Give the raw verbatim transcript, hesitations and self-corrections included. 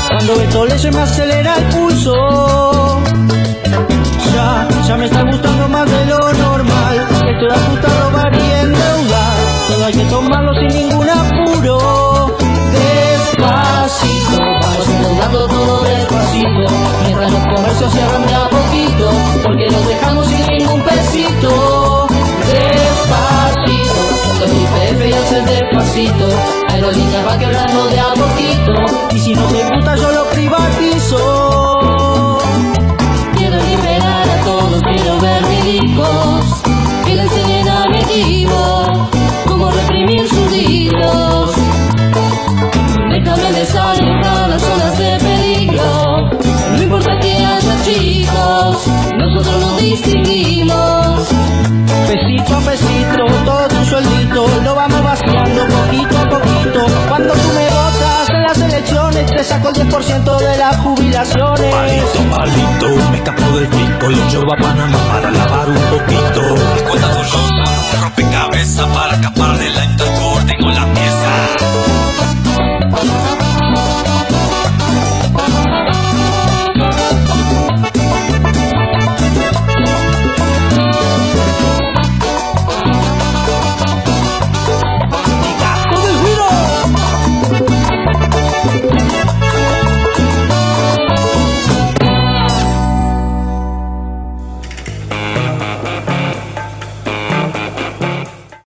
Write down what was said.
Cuando esto le se me acelera el pulso. Ya, ya me está gustando más de lo normal. Esto de ajusta, robar y endeudar, todo hay que tomarlo sin ningún apuro. Despacito, vamos endeudando todo despacito, mientras los comercios cierran de a poquito, porque los dejamos sin ningún pesito. Despacito, con el I P F y hacer despacito, Aerolíneas va quebrando de a poquito, y si no te gusta yo lo privatizo. Quiero liberar a todos, quiero ver milicos que le enseñen a mi equipo cómo reprimir sus delitos. Déjame desalojar las zonas de peligro, no importa que haya chicos, nosotros nos distinguimos. Pesito a pesito, todo tu sueldito lo vamos vaciando poquito a poquito. Cuando tú me votas en las elecciones, te saco el diez por ciento de las jubilaciones. Palito, palito, me escapo del pico, lo llevo a Panamá para lavar un poquito.